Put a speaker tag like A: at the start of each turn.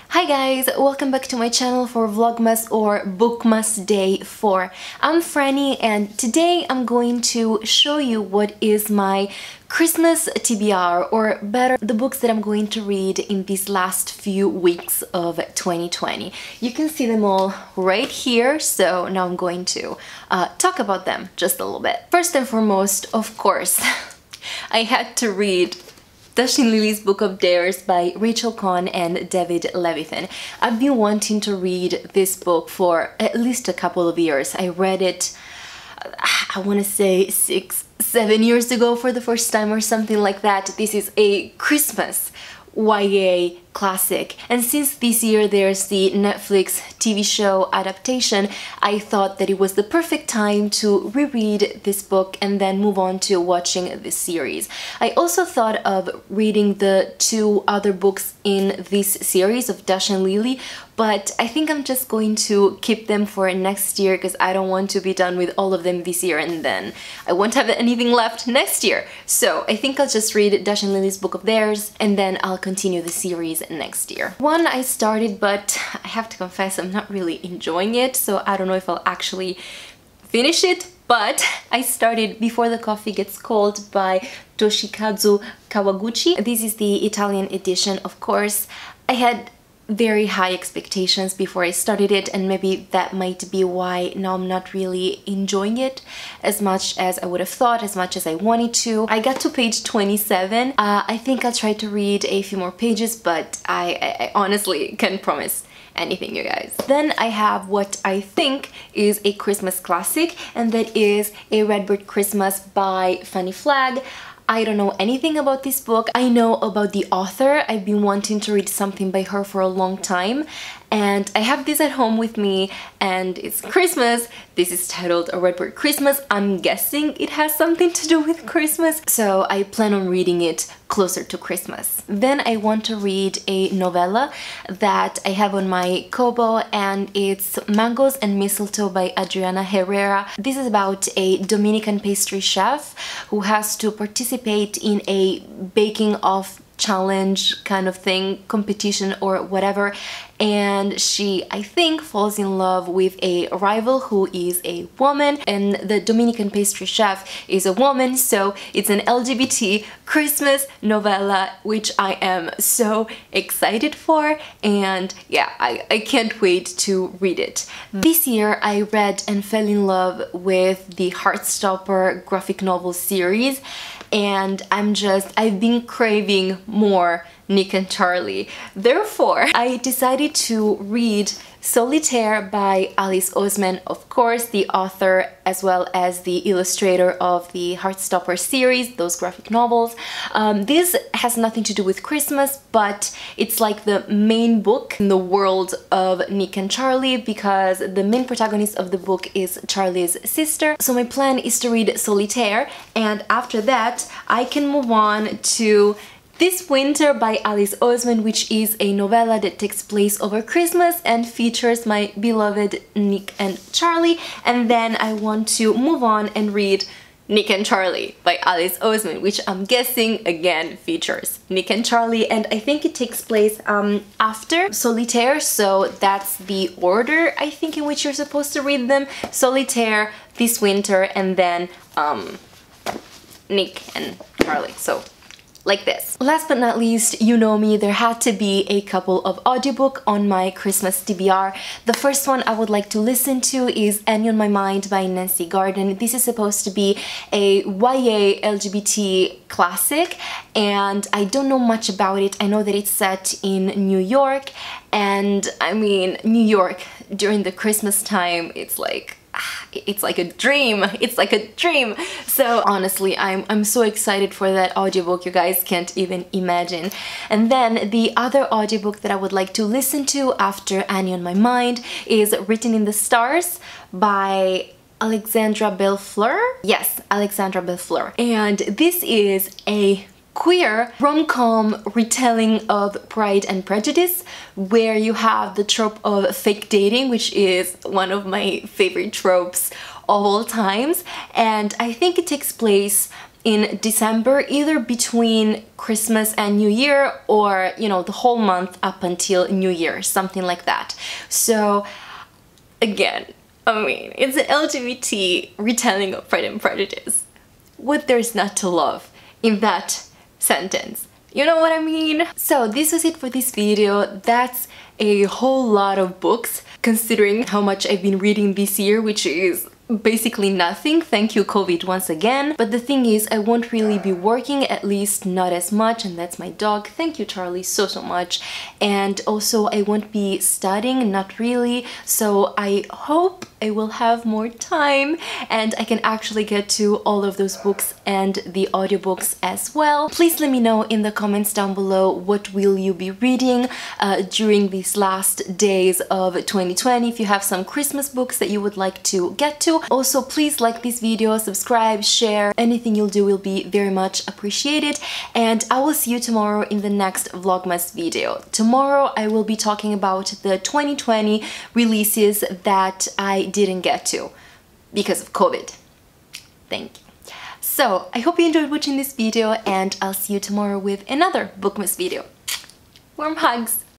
A: Hi guys, welcome back to my channel for Vlogmas or Bookmas Day 4. I'm Franny and today I'm going to show you what is my Christmas TBR, or better, the books that I'm going to read in these last few weeks of 2020. You can see them all right here, so now I'm going to talk about them just a little bit. First and foremost, of course, I had to read Dashing Lily's Book of Dares by Rachel Cohn and David Levithan. I've been wanting to read this book for at least a couple of years. I read it, I want to say 6-7 years ago for the first time or something like that. This is a Christmas YA classic, and since this year there's the Netflix TV show adaptation, I thought that it was the perfect time to reread this book and then move on to watching this series. I also thought of reading the two other books in this series of Dash and Lily, but I think I'm just going to keep them for next year because I don't want to be done with all of them this year and then I won't have anything left next year. So I think I'll just read Dash and Lily's Book of Dares and then I'll continue the series next year. One I started, but I have to confess I'm not really enjoying it, so I don't know if I'll actually finish it, but I started Before the Coffee Gets Cold by Toshikazu Kawaguchi. This is the Italian edition, of course. I had very high expectations before I started it, and maybe that might be why now I'm not really enjoying it as much as I would have thought, as much as I wanted to. I got to page 27. I think I'll try to read a few more pages, but I honestly can't promise anything, you guys. Then I have what I think is a Christmas classic, and that is A Redbird Christmas by Fannie Flagg. I don't know anything about this book. I know about the author. I've been wanting to read something by her for a long time, and I have this at home with me, and it's Christmas. This is titled A Redbird Christmas. I'm guessing it has something to do with Christmas, so I plan on reading it closer to Christmas. Then I want to read a novella that I have on my Kobo, and it's Mangoes and Mistletoe by Adriana Herrera. This is about a Dominican pastry chef who has to participate in a baking off challenge kind of thing, competition or whatever, and she, I think, falls in love with a rival who is a woman, and the Dominican pastry chef is a woman, so it's an LGBT Christmas novella, which I am so excited for, and yeah, I can't wait to read it. This year I read and fell in love with the Heartstopper graphic novel series, and I've been craving more Nick and Charlie. Therefore, I decided to read Solitaire by Alice Oseman, of course, the author as well as the illustrator of the Heartstopper series, those graphic novels. This has nothing to do with Christmas, but it's like the main book in the world of Nick and Charlie, because the main protagonist of the book is Charlie's sister. So my plan is to read Solitaire, and after that I can move on to This Winter by Alice Oseman, which is a novella that takes place over Christmas and features my beloved Nick and Charlie. And then I want to move on and read Nick and Charlie by Alice Oseman, which I'm guessing again features Nick and Charlie, and I think it takes place after Solitaire, so that's the order I think in which you're supposed to read them. Solitaire, This Winter, and then Nick and Charlie. So like this. Last but not least, you know me, there had to be a couple of audiobook on my Christmas TBR. The first one I would like to listen to is Annie on My Mind by Nancy Garden. This is supposed to be a YA LGBT classic, and I don't know much about it. I know that it's set in New York, and I mean, New York during the Christmas time, it's like a dream. It's like a dream. So honestly, I'm so excited for that audiobook, you guys can't even imagine. And then the other audiobook that I would like to listen to after Annie on My Mind is Written in the Stars by Alexandra Bellefleur. Yes, Alexandra Bellefleur. And this is a queer rom-com retelling of Pride and Prejudice, where you have the trope of fake dating, which is one of my favorite tropes of all times, and I think it takes place in December, either between Christmas and New Year, or, you know, the whole month up until New Year, something like that. So again, I mean, it's an LGBT retelling of Pride and Prejudice. What there's not to love in that sentence? You know what I mean? So this was it for this video. That's a whole lot of books, considering how much I've been reading this year, which is basically nothing. Thank you, COVID, once again. But the thing is, I won't really be working, at least not as much, and that's my dog. Thank you, Charlie, so much. And also, I won't be studying, not really. So I hope I will have more time and I can actually get to all of those books and the audiobooks as well. Please let me know in the comments down below what will you be reading during these last days of 2020, if you have some Christmas books that you would like to get to. Also, please like this video, subscribe, share. Anything you'll do will be very much appreciated, and I will see you tomorrow in the next Vlogmas video. Tomorrow I will be talking about the 2020 releases that I didn't get to because of COVID. Thank you. So I hope you enjoyed watching this video, and I'll see you tomorrow with another Bookmas video. Warm hugs!